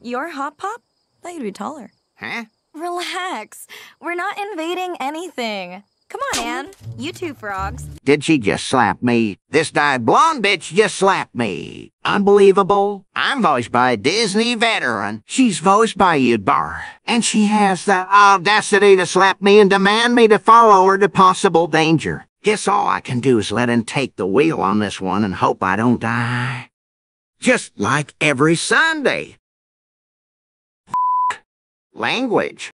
You're Hot Pop? Thought you'd be taller. Huh? Relax. We're not invading anything. Come on, Anne. You two frogs. Did she just slap me? This dyed blonde bitch just slapped me. Unbelievable. I'm voiced by a Disney veteran. She's voiced by Udbar. And she has the audacity to slap me and demand me to follow her to possible danger. Guess all I can do is let him take the wheel on this one and hope I don't die. Just like every Sunday. Language.